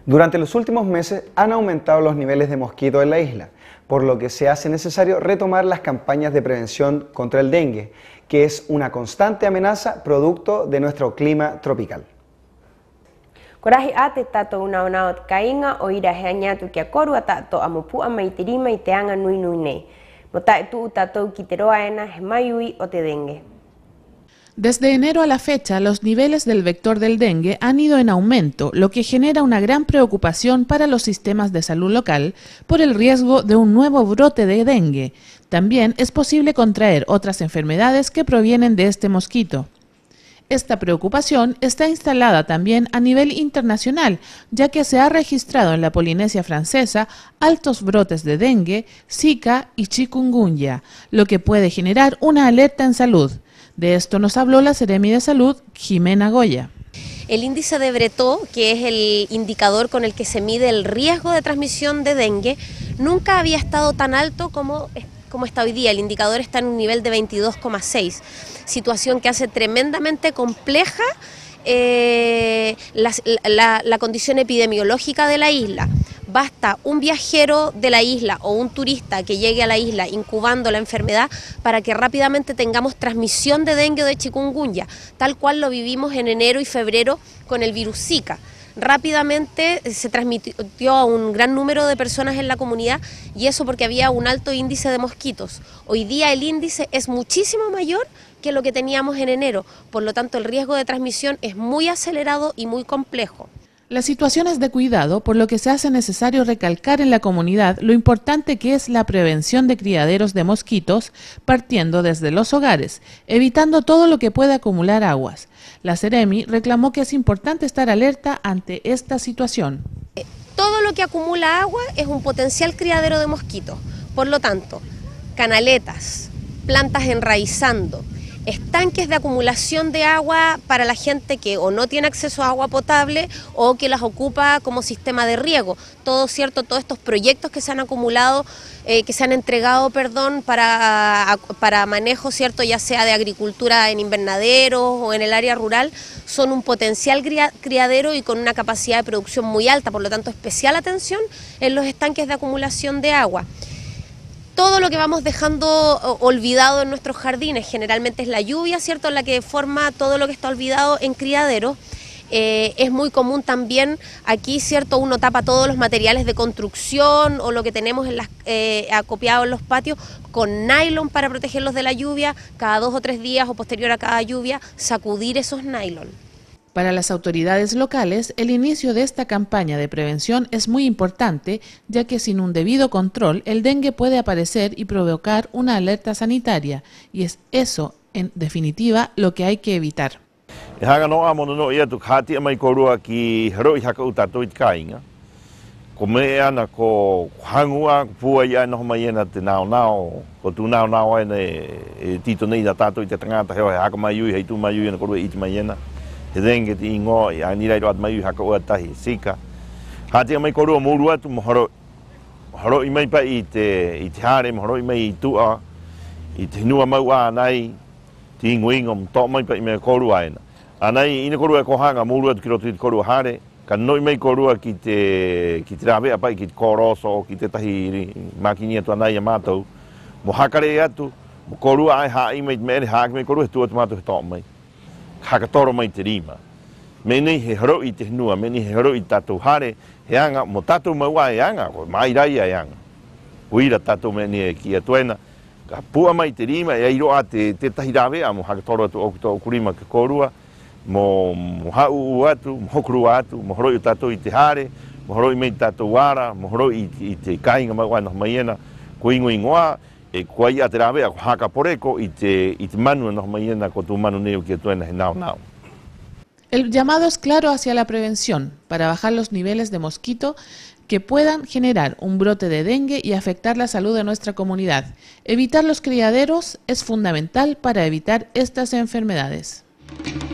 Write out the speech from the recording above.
Durante los últimos meses han aumentado los niveles de mosquitos en la isla, por lo que se hace necesario retomar las campañas de prevención contra el dengue, que es una constante amenaza producto de nuestro clima tropical. Korahi ate tato una kainga o ira heanya tu kia korua tato amupua maitirima i te anga nui nui nei. Mota tu tato kiteroaena hemayui o te dengue. Desde enero a la fecha, los niveles del vector del dengue han ido en aumento, lo que genera una gran preocupación para los sistemas de salud local por el riesgo de un nuevo brote de dengue. También es posible contraer otras enfermedades que provienen de este mosquito. Esta preocupación está instalada también a nivel internacional, ya que se ha registrado en la Polinesia Francesa altos brotes de dengue, zika y chikungunya, lo que puede generar una alerta en salud. De esto nos habló la Seremi de Salud, Jimena Goya. El índice de Breton, que es el indicador con el que se mide el riesgo de transmisión de dengue, nunca había estado tan alto como está hoy día. El indicador está en un nivel de 22,6, situación que hace tremendamente compleja la condición epidemiológica de la isla. Basta un viajero de la isla o un turista que llegue a la isla incubando la enfermedad para que rápidamente tengamos transmisión de dengue o de chikungunya, tal cual lo vivimos en enero y febrero con el virus Zika. Rápidamente se transmitió a un gran número de personas en la comunidad y eso porque había un alto índice de mosquitos. Hoy día el índice es muchísimo mayor que lo que teníamos en enero, por lo tanto el riesgo de transmisión es muy acelerado y muy complejo. La situación es de cuidado, por lo que se hace necesario recalcar en la comunidad lo importante que es la prevención de criaderos de mosquitos, partiendo desde los hogares, evitando todo lo que pueda acumular aguas. La Seremi reclamó que es importante estar alerta ante esta situación. Todo lo que acumula agua es un potencial criadero de mosquitos, por lo tanto, canaletas, plantas enraizando, estanques de acumulación de agua para la gente que o no tiene acceso a agua potable o que las ocupa como sistema de riego. Todos estos proyectos que se han acumulado, que se han entregado, para manejo, ¿cierto?, ya sea de agricultura en invernaderos o en el área rural, son un potencial criadero y con una capacidad de producción muy alta, por lo tanto especial atención en los estanques de acumulación de agua. Todo lo que vamos dejando olvidado en nuestros jardines, generalmente es la lluvia, ¿cierto?, la que forma todo lo que está olvidado en criaderos. Es muy común también aquí, ¿cierto?, uno tapa todos los materiales de construcción o lo que tenemos acopiado en los patios con nylon para protegerlos de la lluvia. Cada 2 o 3 días o posterior a cada lluvia, sacudir esos nylon. Para las autoridades locales, el inicio de esta campaña de prevención es muy importante, ya que sin un debido control, el dengue puede aparecer y provocar una alerta sanitaria, y es eso, en definitiva, lo que hay que evitar. He dengue ti ingo ya ni rai ro at mai ha ko tahi sika hati mai ko ro mo ru atu mo haro i mai pa i te hare mo haro i mai tu a i te nua mau a nai ti ngwingom to mai pa i me ko ru aina anai ina ko ru ko hanga mo ru atu ki ro ti ko ru hare kan noi mai ko ru ki te rave apa ki ko roso ki te tahi makini tu anai mato mo hakare atu mo ko ru ai ha i mai me ha mai ko ru tu atu mato to mai hakatoro mai te rima. Meni he haro i te hnua, meni he haro i tatou hare, he anga, mo tatou maua he anga, ko mai rai ai anga. Uira tatou meni e ki atuena, ka pua mai te rima, e airo a te tahi rawea, mo hakatoro atu o kuto kurima ke korua, mo hau atu, mo hokuru atu, mo haro i tatou i te hare, mo haro i mai tatou wara, mo haro i te kainga maua no maiena, ko ingo ingoa, e kua ia te rawea ko haka poreko i te manu no maiena ko tu manu neo ki tuena he nao nao. El llamado es claro hacia la prevención, para bajar los niveles de mosquito que puedan generar un brote de dengue y afectar la salud de nuestra comunidad. Evitar los criaderos es fundamental para evitar estas enfermedades.